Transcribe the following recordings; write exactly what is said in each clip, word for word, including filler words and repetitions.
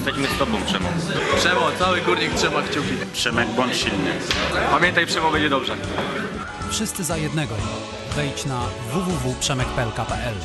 jesteśmy z tobą, Przemo. Przemo, cały Górnik trzyma kciuki. Przemek, bądź silny. Pamiętaj, Przemo, będzie dobrze. Wszyscy za jednego. Wejdź na w w w kropka przemek kropka p l k kropka p l.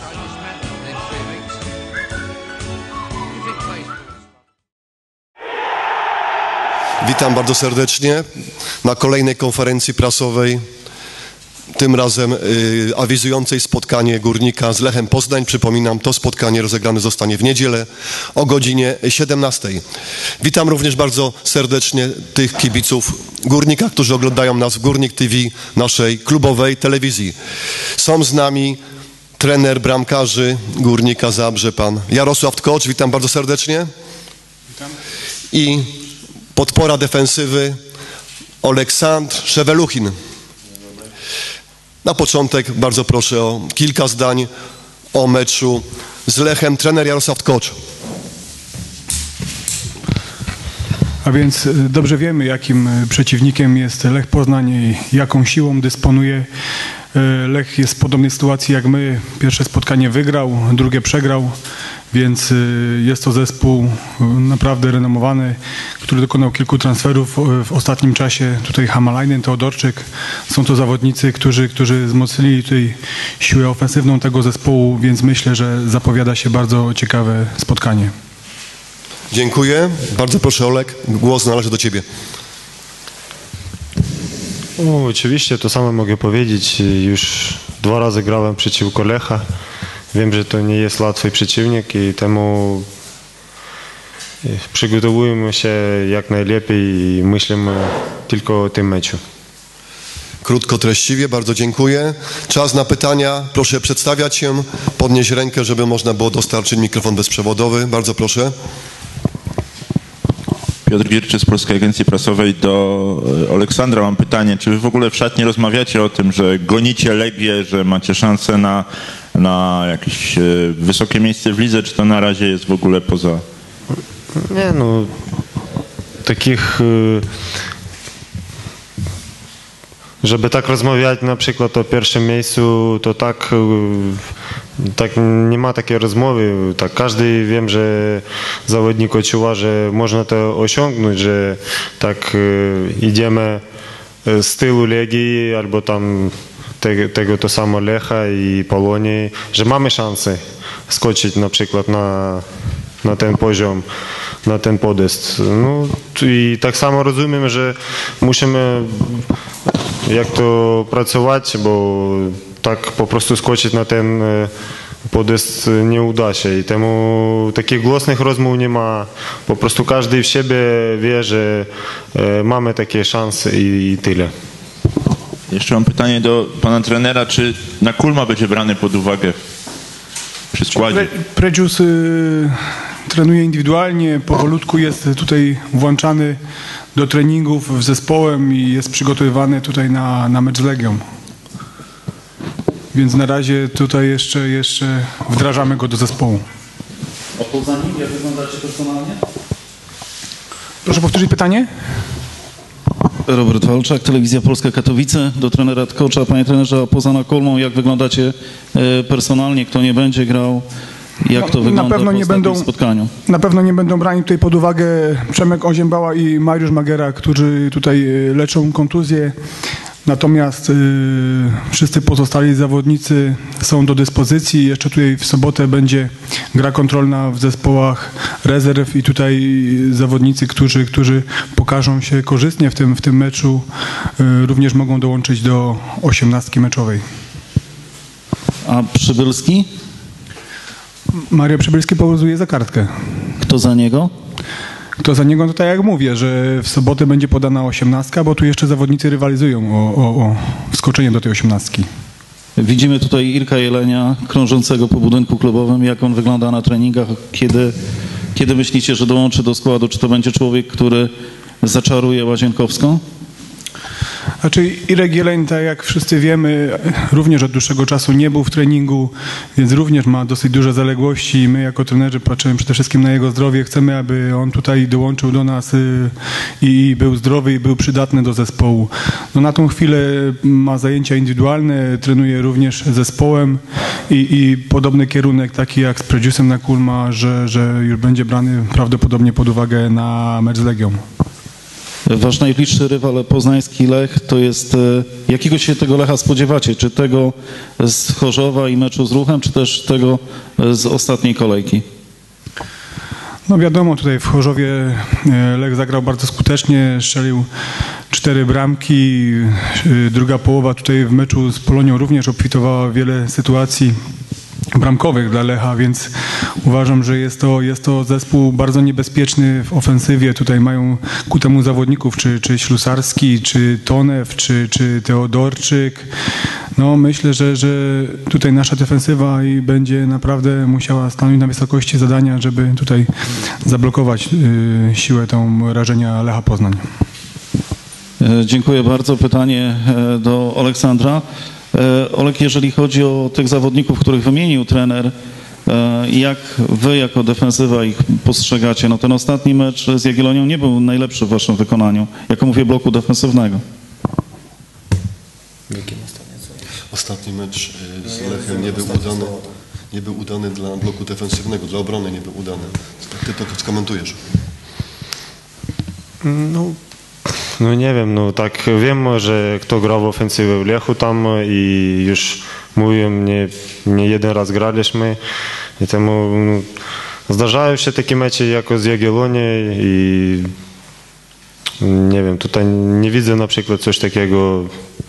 Witam bardzo serdecznie na kolejnej konferencji prasowej, tym razem y, awizującej spotkanie Górnika z Lechem Poznań. Przypominam, to spotkanie rozegrane zostanie w niedzielę o godzinie siedemnastej. Witam również bardzo serdecznie tych kibiców Górnika, którzy oglądają nas w Górnik T V, naszej klubowej telewizji. Są z nami trener bramkarzy Górnika Zabrze, pan Jarosław Tkocz. Witam bardzo serdecznie. Witam. I podpora defensywy Oleksandr Szeweluchin. Na początek bardzo proszę o kilka zdań o meczu z Lechem. Trener Jarosław Tkocz. A więc dobrze wiemy, jakim przeciwnikiem jest Lech Poznań i jaką siłą dysponuje. Lech jest w podobnej sytuacji jak my. Pierwsze spotkanie wygrał, drugie przegrał, więc jest to zespół naprawdę renomowany, który dokonał kilku transferów w ostatnim czasie. Tutaj Hamalainen, Teodorczyk. Są to zawodnicy, którzy, którzy wzmocnili tutaj siłę ofensywną tego zespołu, więc myślę, że zapowiada się bardzo ciekawe spotkanie. Dziękuję. Bardzo proszę, Olek. Głos należy do ciebie. No, oczywiście to samo mogę powiedzieć. Już dwa razy grałem przeciwko Lecha. Wiem, że to nie jest łatwy przeciwnik i temu przygotowujemy się jak najlepiej i myślimy tylko o tym meczu. Krótko, treściwie, bardzo dziękuję. Czas na pytania. Proszę przedstawiać się, podnieść rękę, żeby można było dostarczyć mikrofon bezprzewodowy. Bardzo proszę. Piotr Gierczy z Polskiej Agencji Prasowej. Do Aleksandra mam pytanie. Czy wy w ogóle w szatni rozmawiacie o tym, że gonicie Legię, że macie szansę na, na jakieś wysokie miejsce w lidze, czy to na razie jest w ogóle poza... Nie, no takich... Żeby tak rozmawiać na przykład o pierwszym miejscu, to tak, tak nie ma takiej rozmowy. Tak każdy wiem, że zawodnik odczuwa, że można to osiągnąć, że tak idziemy z tyłu Legii albo tam te, tego to samo Lecha i Polonii, że mamy szansę skoczyć na przykład na, na ten poziom, na ten podest. No i tak samo rozumiem, że musimy jak to pracować, bo tak po prostu skoczyć na ten podest nie uda się i temu takich głośnych rozmów nie ma. Po prostu każdy w siebie wie, że mamy takie szanse i, i tyle. Jeszcze mam pytanie do pana trenera, czy na Kulma będzie brany pod uwagę przy składzie? Predzius y, trenuje indywidualnie, powolutku jest tutaj włączany do treningów z zespołem i jest przygotowywany tutaj na, na mecz z Legią. Więc na razie tutaj jeszcze, jeszcze wdrażamy go do zespołu. A poza nim, jak wyglądacie personalnie? Proszę powtórzyć pytanie? Robert Walczak, Telewizja Polska Katowice, do trenera Tkocza. Panie trenerze, a poza Nakolmą, jak wyglądacie personalnie, kto nie będzie grał? Jak to no, wygląda na pewno po nie będą, spotkaniu? Na pewno nie będą brani tutaj pod uwagę Przemek Oziębała i Mariusz Magera, którzy tutaj leczą kontuzję. Natomiast y, wszyscy pozostali zawodnicy są do dyspozycji. Jeszcze tutaj w sobotę będzie gra kontrolna w zespołach rezerw i tutaj zawodnicy, którzy, którzy pokażą się korzystnie w tym, w tym meczu, y, również mogą dołączyć do osiemnastki meczowej. A Przybylski? Mario Przybylski powoduje za kartkę. Kto za niego? Kto za niego, to tak jak mówię, że w sobotę będzie podana osiemnastka, bo tu jeszcze zawodnicy rywalizują o, o, o wskoczenie do tej osiemnastki. Widzimy tutaj Irka Jelenia, krążącego po budynku klubowym. Jak on wygląda na treningach? Kiedy, kiedy myślicie, że dołączy do składu? Czy to będzie człowiek, który zaczaruje Łazienkowską? Znaczy Irek Jeleń, tak jak wszyscy wiemy, również od dłuższego czasu nie był w treningu, więc również ma dosyć duże zaległości. My jako trenerzy patrzymy przede wszystkim na jego zdrowie. Chcemy, aby on tutaj dołączył do nas y, i był zdrowy i był przydatny do zespołu. No na tą chwilę ma zajęcia indywidualne, trenuje również zespołem i, i podobny kierunek taki jak z Predziusem na Kulma, że, że już będzie brany prawdopodobnie pod uwagę na mecz z Legią. Wasz najbliższy rywal poznański Lech to jest, jakiego się tego Lecha spodziewacie? Czy tego z Chorzowa i meczu z Ruchem, czy też tego z ostatniej kolejki? No wiadomo, tutaj w Chorzowie Lech zagrał bardzo skutecznie, strzelił cztery bramki. Druga połowa tutaj w meczu z Polonią również obfitowała wiele sytuacji bramkowych dla Lecha, więc uważam, że jest to, jest to zespół bardzo niebezpieczny w ofensywie. Tutaj mają ku temu zawodników, czy, czy Ślusarski, czy Tonew, czy, czy Teodorczyk. No myślę, że, że tutaj nasza defensywa i będzie naprawdę musiała stanąć na wysokości zadania, żeby tutaj zablokować y, siłę tą rażenia Lecha Poznań. Dziękuję bardzo. Pytanie do Aleksandra. Olek, jeżeli chodzi o tych zawodników, których wymienił trener, jak wy jako defensywa ich postrzegacie? No ten ostatni mecz z Jagiellonią nie był najlepszy w waszym wykonaniu, jako mówię, bloku defensywnego. Ostatni mecz z Lechem nie był udany, nie był udany dla bloku defensywnego, dla obrony nie był udany. Ty to skomentujesz. No, no nie wiem, no tak wiem, że kto grał w ofensywie w Lechu tam i już mówiłem, nie, nie jeden raz graliśmy i temu no, zdarzają się takie mecze jako z Jagiellonią i nie wiem, tutaj nie widzę na przykład coś takiego.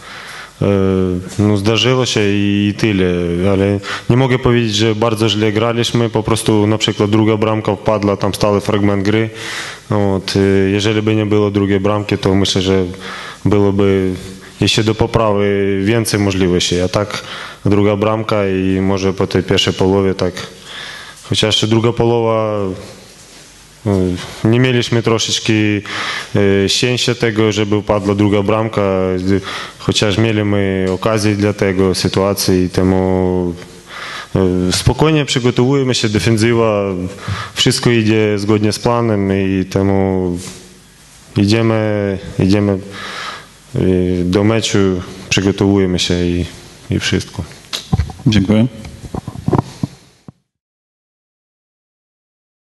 No zdarzyło się i tyle, ale nie mogę powiedzieć, że bardzo źle graliśmy, po prostu na przykład druga bramka wpadła, tam stały fragment gry. Od, jeżeli by nie było drugiej bramki, to myślę, że byłoby jeszcze do poprawy więcej możliwości, a tak druga bramka i może po tej pierwszej połowie tak, chociaż druga połowa nie mieliśmy troszeczkę szczęścia tego, żeby upadła druga bramka, chociaż mieliśmy okazję dla tego, sytuacji i temu spokojnie przygotowujemy się, defensywa, wszystko idzie zgodnie z planem i temu idziemy, idziemy do meczu, przygotowujemy się i, i wszystko. Dziękuję.